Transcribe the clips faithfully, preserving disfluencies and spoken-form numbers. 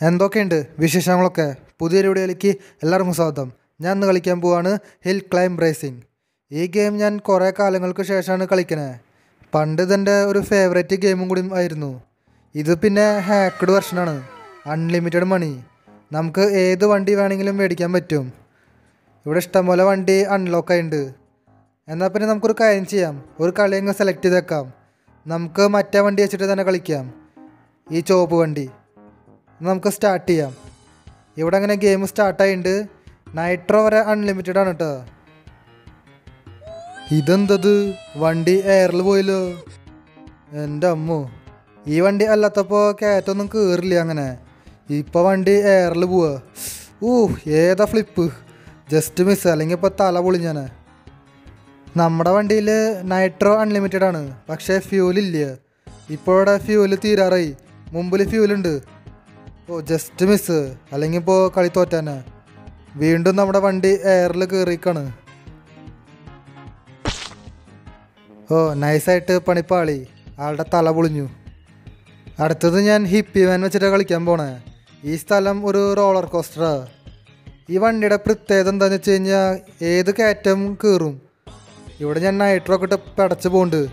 എന്തൊക്കെയുണ്ട് വിശേഷങ്ങളൊക്കെ? പുതിയൊരു വീഡിയോയിലേക്ക് എല്ലാവർക്കും സ്വാഗതം. ഞാൻ ഇന്ന് കളിക്കാൻ പോവാണ് ഹിൽ ക്ലൈംബ് റേസിംഗ്. ഈ ഗെയിം ഞാൻ കുറേ കാലങ്ങൾക്ക് ശേഷമാണ് കളിക്കണത്. പണ്ട് ഇതെൻ്റെ ഒരു ഫേവറേറ്റ് ഗെയിമും കൂടി ആയിരുന്നു. ഇത് പിന്നെ ഹാക്കഡ് വെർഷനാണ്. അൺലിമിറ്റഡ് മണി, നമുക്ക് ഏത് വണ്ടി വേണമെങ്കിലും മേടിക്കാൻ പറ്റും. ഇവിടെ ഇഷ്ടംപോലെ വണ്ടി അൺലോക്ക് ആയിട്ടുണ്ട്. എന്നാൽ പിന്നെ നമുക്കൊരു കാര്യം ചെയ്യാം, ഒരു കളി അങ്ങ് സെലക്ട് ചെയ്തേക്കാം. നമുക്ക് മറ്റേ വണ്ടി വെച്ചിട്ട് തന്നെ കളിക്കാം, ഈ ചുവപ്പ് വണ്ടി. നമുക്ക് സ്റ്റാർട്ട് ചെയ്യാം. ഇവിടെ അങ്ങനെ ഗെയിം സ്റ്റാർട്ടായിട്ടുണ്ട്. നൈട്രോ വരെ അൺലിമിറ്റഡ് ആണ് കേട്ടോ. ഇതെന്തത്, വണ്ടി എയറിൽ പോയല്ലോ. എൻ്റെ അമ്മോ, ഈ വണ്ടി അല്ലാത്തപ്പോൾ കയറ്റൊന്നും കയറില്ല. അങ്ങനെ ഇപ്പോൾ വണ്ടി എയറിൽ പോവുക. ഊ ഏതാ ഫ്ലിപ്പ്, ജസ്റ്റ് മിസ്, അല്ലെങ്കിൽ ഇപ്പോൾ തല പൊളിഞ്ഞാൻ. നമ്മുടെ വണ്ടിയിൽ നൈട്രോ അൺലിമിറ്റഡ് ആണ്, പക്ഷേ ഫ്യൂലില്ല. ഇപ്പോൾ ഇവിടെ ഫ്യൂല് തീരാറായി. മുമ്പിൽ ഫ്യൂലുണ്ട്. ഓ ജസ്റ്റ് മിസ്, അല്ലെങ്കിൽ ഇപ്പോൾ കളി തോറ്റാനാ. വീണ്ടും നമ്മുടെ വണ്ടി എയറിൽ കയറിക്കാണ്. ഓ നൈസായിട്ട് പണിപ്പാളി, ആളുടെ തല പൊളിഞ്ഞു. അടുത്തത് ഞാൻ ഹിപ്പി വാൻ വെച്ചിട്ടാണ് കളിക്കാൻ പോണേ. ഈ സ്ഥലം ഒരു റോളർ കോസ്റ്ററാ. ഈ വണ്ടിയുടെ പ്രത്യേകത എന്താണെന്ന് വെച്ച് കഴിഞ്ഞാൽ ഏത് കയറ്റം കയറും. ഇവിടെ ഞാൻ നൈട്രോ ഒക്കെ ഇട്ട് പടച്ച് പോകുന്നുണ്ട്.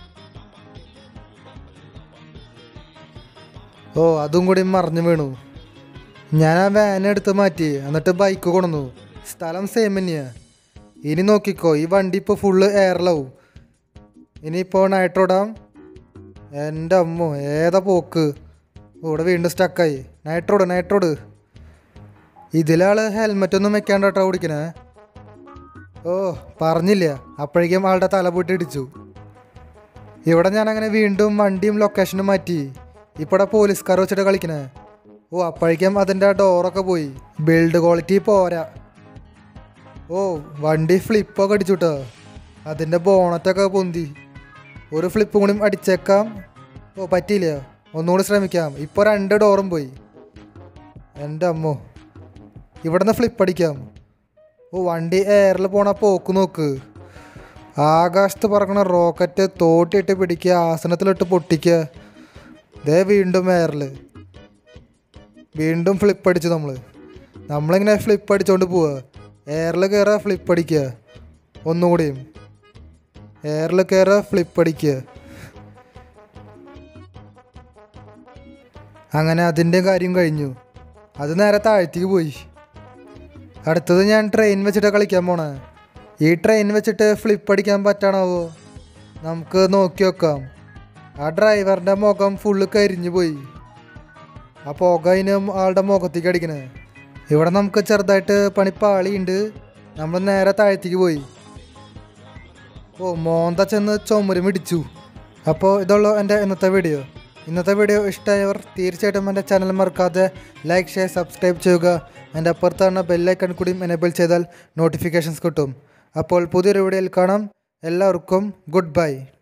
ഓ അതും കൂടി മറിഞ്ഞു വീണു. ഞാൻ ആ വാൻ എടുത്ത് മാറ്റി, എന്നിട്ട് ബൈക്ക് കൊണ്ടുവന്നു. സ്ഥലം സെയിം തന്നെയാണ്. ഇനി നോക്കിക്കോ, ഈ വണ്ടി ഇപ്പോൾ ഫുള്ള് എയറിലാവും. ഇനിയിപ്പോൾ നൈട്രോ ഇടാം. എൻ്റെ അമ്മോ ഏതാ പോക്ക്. ഇവിടെ വീണ്ടും സ്റ്റക്കായി. നൈട്രോഡ് നൈട്രോഡ് ഇതിലാൾ ഹെൽമെറ്റ് ഒന്നും വെക്കാണ്ട് കേട്ടോ ഓടിക്കണേ. ഓ പറഞ്ഞില്ല, അപ്പോഴേക്കും ആളുടെ തല പൊട്ടി ഇടിച്ചു. ഇവിടെ ഞാനങ്ങനെ വീണ്ടും വണ്ടിയും ലൊക്കേഷനും മാറ്റി. ഇപ്പോൾ പോലീസുകാർ വെച്ചിട്ട് കളിക്കണേ. ഓ അപ്പോഴേക്കും അതിൻ്റെ ഡോറൊക്കെ പോയി. ബിൽഡ് ക്വാളിറ്റി പോരാ. ഓ വണ്ടി ഫ്ലിപ്പൊക്കെ അടിച്ചു കേട്ടോ. അതിൻ്റെ ബോണറ്റൊക്കെ പൊന്തി. ഒരു ഫ്ലിപ്പും കൂടി അടിച്ചേക്കാം. ഓ പറ്റിയില്ല, ഒന്നുകൂടി ശ്രമിക്കാം. ഇപ്പോൾ രണ്ട് ഡോറും പോയി. എൻ്റെ അമ്മോ, ഇവിടെ നിന്ന് ഫ്ലിപ്പ് അടിക്കാം. ഓ വണ്ടി എയറിൽ പോണ പോക്ക് നോക്ക്. ആകാശത്ത് പറക്കണ റോക്കറ്റ് തോട്ടിയിട്ട് പിടിക്കുക, ആസനത്തിലിട്ട് പൊട്ടിക്കുക. ദേ വീണ്ടും എയറിൽ. വീണ്ടും ഫ്ലിപ്പ് അടിച്ചു. നമ്മൾ നമ്മളിങ്ങനെ ഫ്ലിപ്പ് അടിച്ചുകൊണ്ട് പോവുക. എയറിൽ കയറുക, ഫ്ലിപ്പ് അടിക്കുക. ഒന്നുകൂടിയും എയറിൽ കയറുക, ഫ്ലിപ്പ് അടിക്കുക. അങ്ങനെ അതിൻ്റെ കാര്യം കഴിഞ്ഞു. അത് നേരെ താഴത്തേക്ക് പോയി. അടുത്തത് ഞാൻ ട്രെയിൻ വെച്ചിട്ട് കളിക്കാൻ പോണേ. ഈ ട്രെയിൻ വെച്ചിട്ട് ഫ്ലിപ്പ് അടിക്കാൻ പറ്റണാവോ? നമുക്ക് നോക്കി വെക്കാം. ആ ഡ്രൈവറിൻ്റെ മുഖം ഫുള്ള് കരിഞ്ഞു പോയി. ആ പുക അതിന് ആളുടെ മുഖത്തേക്ക് അടിക്കണേ. ഇവിടെ നമുക്ക് ചെറുതായിട്ട് പണിപ്പാളിയുണ്ട്. നമ്മൾ നേരെ താഴത്തേക്ക് പോയി. ഓ മോന്ത ചെന്ന് ചുമരും ഇടിച്ചു. അപ്പോൾ ഇതുള്ളൂ എൻ്റെ ഇന്നത്തെ വീഡിയോ. ഇന്നത്തെ വീഡിയോ ഇഷ്ടമായവർ തീർച്ചയായിട്ടും എൻ്റെ ചാനൽ മറക്കാതെ ലൈക്ക്, ഷെയർ, സബ്സ്ക്രൈബ് ചെയ്യുക. എൻ്റെ അപ്പുറത്താണ് ബെല്ലൈക്കൺ കൂടിയും എനേബിൾ ചെയ്താൽ നോട്ടിഫിക്കേഷൻസ് കിട്ടും. അപ്പോൾ പുതിയൊരു വീഡിയോയിൽ കാണാം. എല്ലാവർക്കും ഗുഡ് ബൈ.